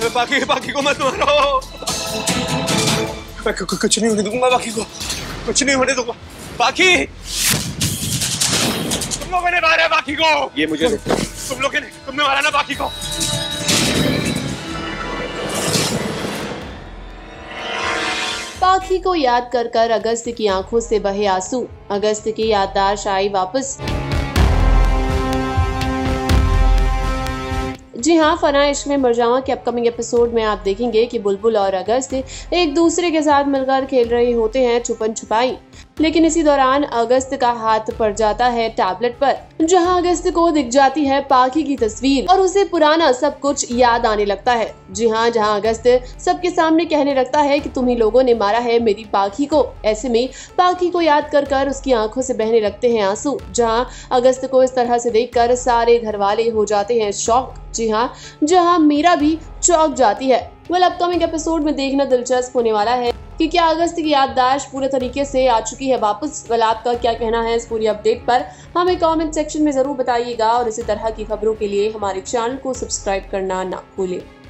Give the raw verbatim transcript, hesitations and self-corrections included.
बाकी बाकी को मत मारो। मैं कुछ नहीं होने दूंगा बाकी को, कुछ नहीं होने दूंगा। बाकी तुम लोगों ने मारा बाकी को। ये मुझे तुम लोगों ने तुमने मारा ना बाकी को। बाकी को याद कर कर अगस्त की आंखों से बहे आंसू। अगस्त की याददाश्त आई वापस। जी हाँ, फना इश्क में मरजावा के अपकमिंग एपिसोड में आप देखेंगे कि बुलबुल और अगस्त एक दूसरे के साथ मिलकर खेल रहे होते हैं छुपन छुपाई। लेकिन इसी दौरान अगस्त का हाथ पड़ जाता है टैबलेट पर, जहां अगस्त को दिख जाती है पाखी की तस्वीर और उसे पुराना सब कुछ याद आने लगता है। जी हाँ, जहां अगस्त सबके सामने कहने लगता है कि तुम ही लोगों ने मारा है मेरी पाखी को। ऐसे में पाखी को याद कर कर उसकी आंखों से बहने लगते हैं आंसू। जहां अगस्त को इस तरह से देखकर सारे घर वाले हो जाते हैं शॉक। जी हाँ, जहां मीरा भी चौंक जाती है। वेल, अपकमिंग एपिसोड में देखना दिलचस्प होने वाला है कि क्या अगस्त की याददाश्त पूरे तरीके से आ चुकी है वापस। वेल, आपका क्या कहना है इस पूरी अपडेट पर, हमें कमेंट सेक्शन में जरूर बताइएगा और इसी तरह की खबरों के लिए हमारे चैनल को सब्सक्राइब करना ना भूलें।